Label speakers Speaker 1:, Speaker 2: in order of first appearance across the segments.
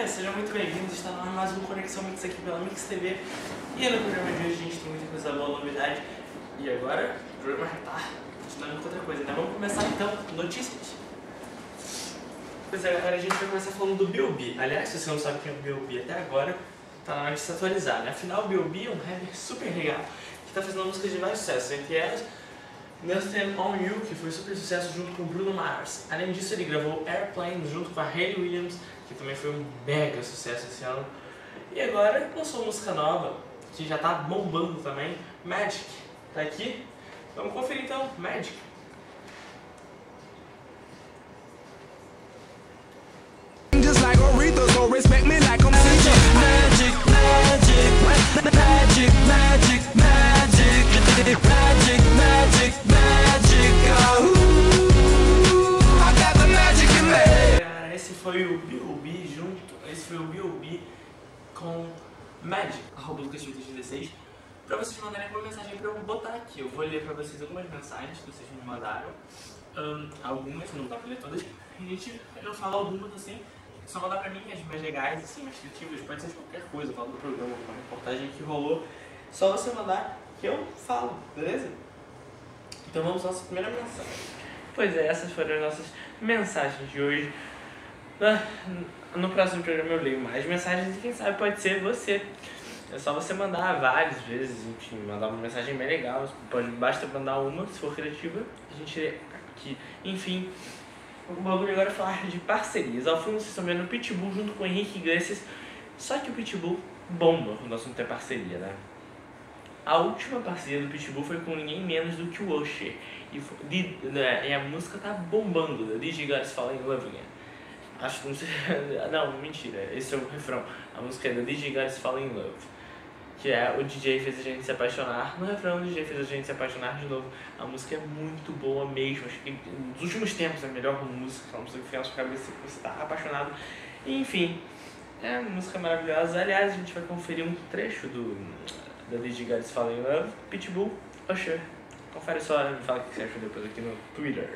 Speaker 1: galerinha, sejam muito bem-vindos, está no ar mais um Conexão Mix aqui pela Mix TV. E no programa de hoje a gente tem muita coisa boa, novidade. E agora, o programa já tá continuando com outra coisa, né? Vamos começar então, notícias. Pois é, agora a gente vai começar falando do B.O.B. Aliás, se você não sabe quem é o B.O.B até agora, tá na hora de se atualizar, né? Afinal, o B.O.B é um rapper super legal, que tá fazendo músicas de vários sucessos, entre elas Nothing on You, que foi super sucesso junto com Bruno Mars. Além disso, ele gravou Airplane junto com a Hayley Williams, que também foi um mega sucesso esse ano. E agora lançou uma música nova, que já tá bombando também, Magic. Tá aqui? Vamos conferir então, Magic.
Speaker 2: Just like Aretha, so respect me like I'm magic, magic, magic, magic, magic, magic, magic, magic, magic, oh, I got the magic in me.
Speaker 1: Esse foi o B.O.B com Magic, @LucasVitor16, pra vocês mandarem uma mensagem pra eu botar aqui. Eu vou ler pra vocês algumas mensagens que vocês me mandaram, algumas, não dá pra ler todas, eu falo algumas assim, só mandar pra mim as mais legais, assim, mais criativas, pode ser de qualquer coisa, eu falo do programa, uma reportagem que rolou, só você mandar que eu falo, beleza? Então vamos à nossa primeira mensagem. Pois é, essas foram as nossas mensagens de hoje. No próximo programa eu leio mais mensagens e quem sabe pode ser você. É só você mandar várias vezes, enfim, mandar uma mensagem bem legal, basta mandar uma, se for criativa, a gente lê aqui. Enfim, o bagulho agora é falar de parcerias. Ao fundo vocês estão vendo o Pitbull junto com o Henrique Iglesias, só que o Pitbull bomba quando o assunto é parceria, né? A última parceria do Pitbull foi com ninguém menos do que o Usher, e a música tá bombando, The DJ Got Us Falling in Love Again. Acho que não sei, não, mentira, esse é o refrão. A música é The DJ Got Us Falling in Love, que é o DJ fez a gente se apaixonar. No refrão, o DJ fez a gente se apaixonar de novo. A música é muito boa mesmo, acho que nos últimos tempos é a melhor música, é uma música que fica na sua cabeça que você tá apaixonado. E, enfim, é uma música maravilhosa. Aliás, a gente vai conferir um trecho da DJ Got Us Falling in Love, Pitbull, Usher. Confere só e me fala o que você achou depois aqui no Twitter.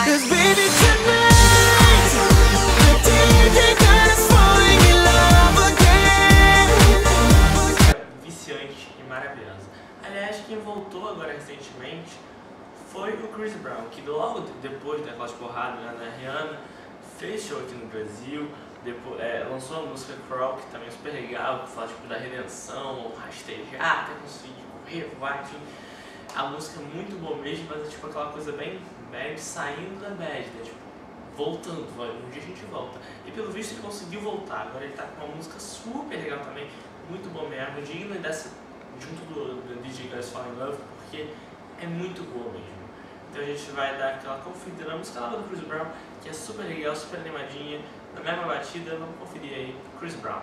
Speaker 1: Viciante e maravilhosa. Aliás, quem voltou agora recentemente foi o Chris Brown, que logo depois daquelas porradas, né, na Rihanna, fez show aqui no Brasil, depois, lançou a música Crawl, que também é super legal, que fala tipo, da redenção, rastejar, até conseguir correr, voar, enfim. A música é muito boa mesmo, mas é tipo aquela coisa bem bad, saindo da bad, né? Tipo, voltando, um dia a gente volta. E pelo visto ele conseguiu voltar, agora ele tá com uma música super legal também, muito boa mesmo, digna dessa, junto do DJ Got Us Falling in Love, porque é muito boa mesmo. Então a gente vai dar aquela conferida na música nova do Chris Brown, que é super legal, super animadinha, na mesma batida. Vamos conferir aí, Chris Brown.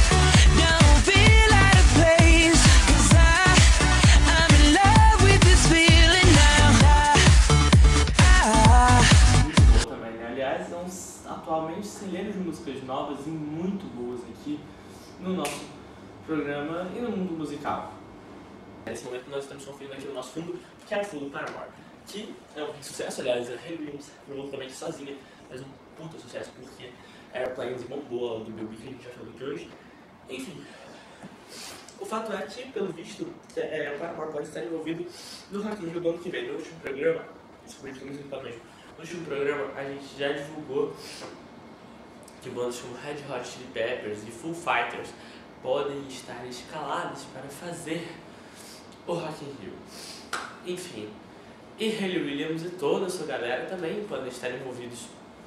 Speaker 1: Aliás, é um atualmente celeiro de músicas novas e muito boas aqui no nosso programa e no mundo musical. Nesse momento nós estamos conferindo aqui no nosso fundo, que é o fundo Paramore, que é um sucesso. Aliás, a Hayley Williams remotamente sozinha faz um puta sucesso, porque Airplane bombou do B.O.B que a gente já falou aqui hoje. Enfim, o fato é que, pelo visto, o Paramore pode estar envolvido no Rock in Rio do ano que vem. No último programa, descobri isso muito mesmo. No último programa, a gente já divulgou que bandas como Red Hot Chili Peppers e Foo Fighters podem estar escaladas para fazer o Rock in Rio. Enfim, e Hayley Williams e toda a sua galera também podem estar envolvidos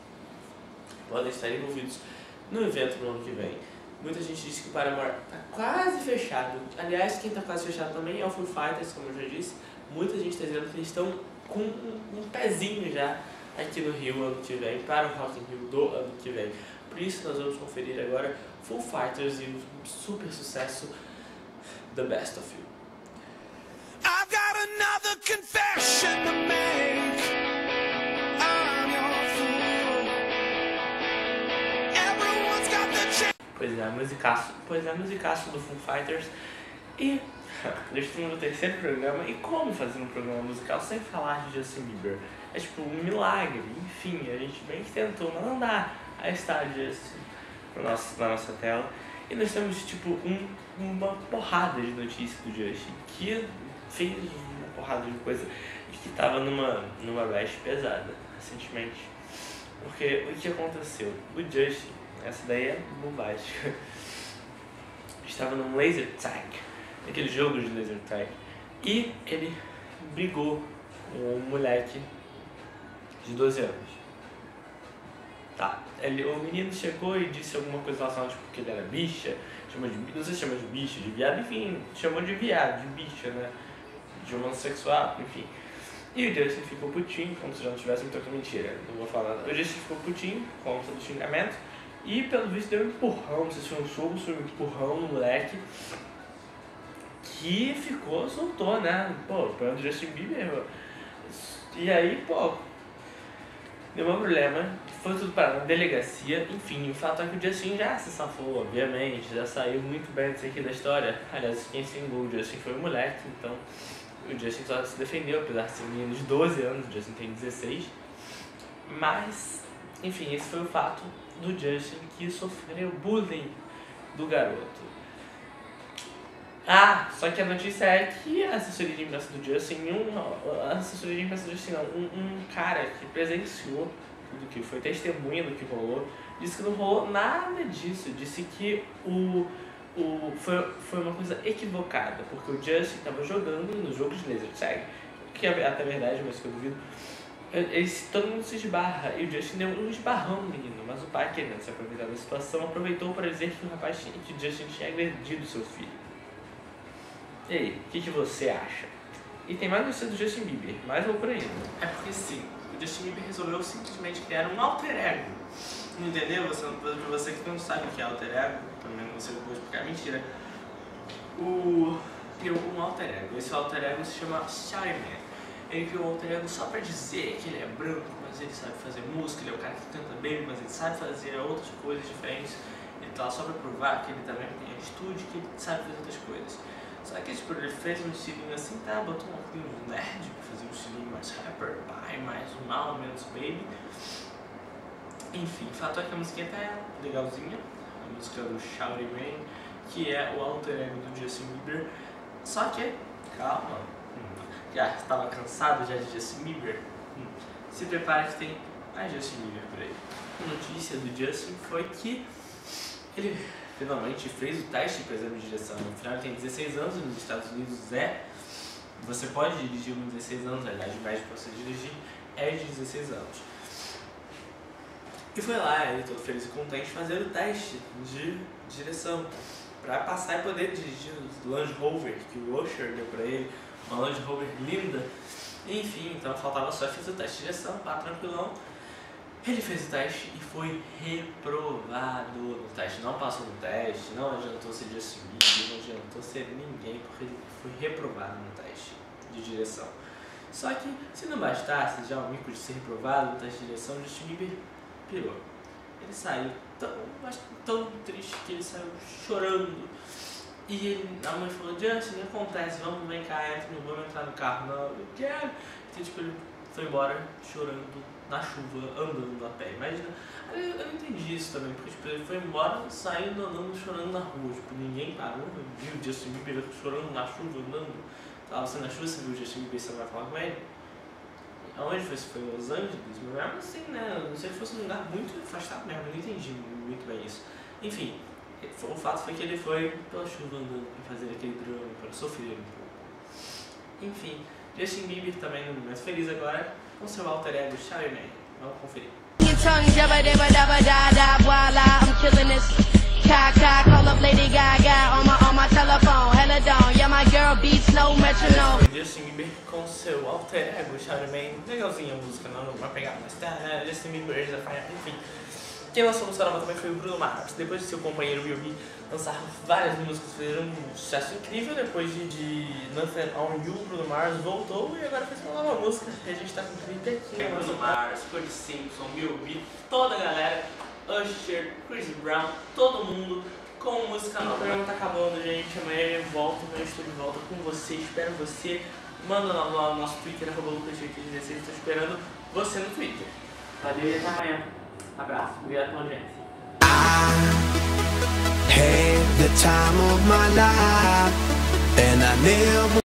Speaker 1: no evento no ano que vem. Muita gente disse que o Paramore está quase fechado. Aliás, quem está quase fechado também é o Foo Fighters, como eu já disse. Muita gente está dizendo que eles estão com um pezinho já aqui no Rio ano que vem, para o Rock in Rio do ano que vem. Por isso nós vamos conferir agora Foo Fighters e o super sucesso The Best of You.
Speaker 2: I've got another confession to make. I'm your fool. Everyone's got the chance.
Speaker 1: Pois é, musicaço do Foo Fighters. E estamos no terceiro programa. E como fazer um programa musical sem falar de Justin Bieber? É tipo um milagre. Enfim, a gente bem que tentou, mas não dá. Aí está Justin. na nossa tela. E nós temos tipo uma porrada de notícias do Justin, que fez uma porrada de coisa e que tava numa bash pesada recentemente. Porque o que aconteceu? O Justin, essa daí é bombástica, estava num laser tag, aquele jogo de laser tag, e ele brigou com um moleque de 12 anos. Tá, o menino chegou e disse alguma coisa relacionada, tipo, que ele era bicha, chamou de, não sei se chamou de bicha, de viado, enfim, chamou de viado, de bicha, né, de homossexual, enfim. E o Justin ficou putinho, como se já não tivesse muita mentira, não vou falar nada. O Justin ficou putinho, com todo xingamento, e pelo visto deu um empurrão, não sei se foi um soco, se foi um empurrão no moleque, que soltou, né, pô, o Justin Bieber, e aí, pô, deu um problema, foi tudo para na delegacia, enfim, o fato é que o Justin já se safou, obviamente, já saiu muito bem disso aqui da história. Aliás, quem se engoliu o Justin foi o moleque, então o Justin só se defendeu, apesar de ser um menino de 12 anos, o Justin tem 16, mas, enfim, esse foi o fato do Justin que sofreu bullying do garoto. Ah, só que a notícia é que a assessoria de imprensa do Justin, um cara que presenciou tudo que foi testemunha do que rolou, disse que não rolou nada disso, disse que foi uma coisa equivocada, porque o Justin estava jogando no jogo de laser tag, que é até verdade, mas que eu duvido, todo mundo se esbarra, e o Justin deu um esbarrão no menino, mas o pai, querendo se aproveitar da situação, aproveitou para dizer que o Justin tinha agredido seu filho. E aí, o que você acha? E tem mais notícia do Justin Bieber, mais loucura ainda. É porque sim, o Justin Bieber resolveu simplesmente criar um alter ego. Entendeu? Pra você que não sabe o que é alter ego, também não sei depois porque é mentira. Criou um alter ego. Esse alter ego se chama Shy Man. Ele criou um alter ego só pra dizer que ele é branco, mas ele sabe fazer música, ele é o cara que canta bem, mas ele sabe fazer outras coisas diferentes. Ele tá lá só pra provar que ele também tem atitude, que ele sabe fazer outras coisas. Só que tipo, ele fez um estilinho assim, tá? Botou um óculos nerd pra fazer um estilinho mais rapper, pai, mais mal, menos baby. Enfim, o fato é que a musiquinha tá legalzinha, a música do Shouty Man, que é o alter ego do Justin Bieber. Só que, calma, já estava cansado já de Justin Bieber? Se prepare que tem mais Justin Bieber por aí. A notícia do Justin foi que ele finalmente fez o teste para exame de direção. No final ele tem 16 anos, nos Estados Unidos você pode dirigir com 16 anos, a idade média para você dirigir é de 16 anos. E foi lá, ele todo feliz e contente, fazer o teste de direção para passar e poder dirigir o Land Rover que o Usher deu para ele, uma Land Rover linda. Enfim, então faltava só fazer o teste de direção, pá, tranquilão. Ele fez o teste e foi reprovado no teste, não passou no teste, não adiantou ser Justin Bieber, não adiantou ser ninguém, porque ele foi reprovado no teste de direção. Só que, se não bastasse já o mico de ser reprovado no teste de direção, Justin Bieber pirou. Ele saiu tão triste que ele saiu chorando. E a mãe falou, Justin, o que acontece? Vem cá, vamos entrar no carro. Não, eu quero. Então, tipo, ele foi embora chorando na chuva, andando a pé. Imagina, eu não entendi isso também, porque tipo, ele foi embora, saindo, andando, chorando na rua. Tipo, ninguém parou, viu o Justin Bieber chorando na chuva, andando. Tava você na chuva, você viu o Justin Bieber, você vai falar com ele? Aonde foi? Foi em Los Angeles? Mas mesmo assim, né? Não sei se fosse um lugar muito afastado mesmo, eu não entendi muito bem isso. Enfim, o fato foi que ele foi pela chuva andando pra fazer aquele drama, para sofrer um pouco. Enfim, Justin Bieber também no momento feliz agora com seu alter ego Shy Man. Vamos conferir. Justin Bieber com seu alter ego Shy Man. Legalzinha a música, não vai pegar, mas tá, né? Justin Bieber, enfim. Quem lançou no Sarama também foi o Bruno Mars. Depois de seu companheiro Will B lançar várias músicas, fizeram um sucesso incrível. Depois de Nothing On You, o Bruno Mars voltou e agora fez uma nova música. E a gente tá com o clipe aqui. Bruno Mars, Cody Simpson, Will B, toda a galera, Usher, Chris Brown, todo mundo com música nova. O programa tá acabando, gente. Amanhã eu volto, amanhã eu estou de volta com você. Espero você. Manda lá no nosso Twitter, @lucas16. Estou esperando você no Twitter. Valeu e até amanhã. Abraço, obrigado pela audiência.
Speaker 2: time of my life, and I never